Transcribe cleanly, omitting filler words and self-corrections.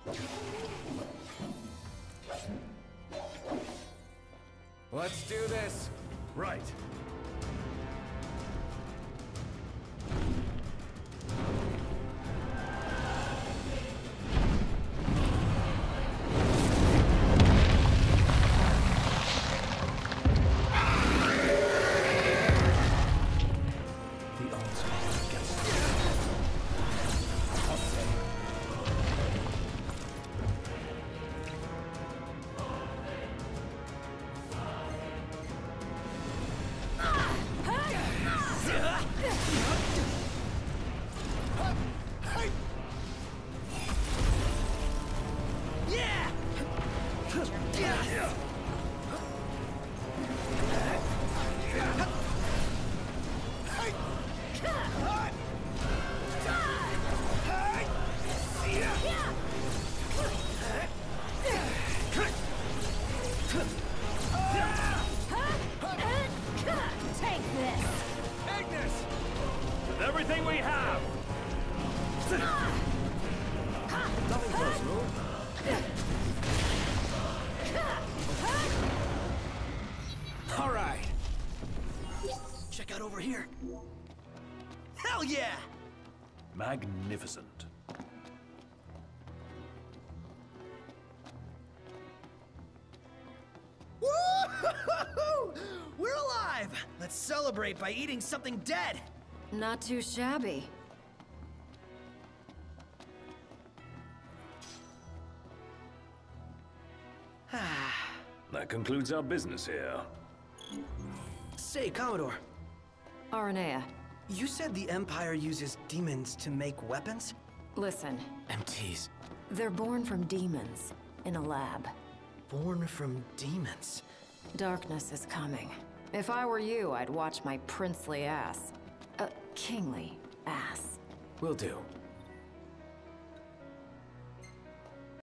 Let's do this. Right. Everything we have! Nothing personal. All right. Check out over here. Hell yeah! Magnificent. Woo-hoo-hoo-hoo! We're alive! Let's celebrate by eating something dead! Not too shabby. That concludes our business here. Say, Commodore, Aranea, you said the Empire uses demons to make weapons? listen. MTs. They're born from demons in a lab. Born from demons. Darkness is coming. If I were you, I'd watch my princely ass. Kingly ass. Will do.